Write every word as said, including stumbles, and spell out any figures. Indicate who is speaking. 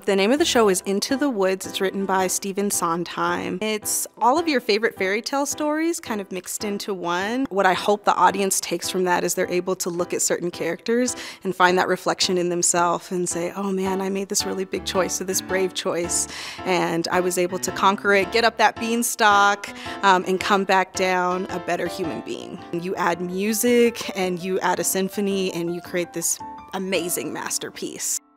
Speaker 1: The name of the show is Into the Woods. It's written by Stephen Sondheim. It's all of your favorite fairy tale stories kind of mixed into one. What I hope the audience takes from that is they're able to look at certain characters and find that reflection in themselves and say, oh man, I made this really big choice or this brave choice, and I was able to conquer it, get up that beanstalk, um, and come back down a better human being. You add music and you add a symphony and you create this amazing masterpiece.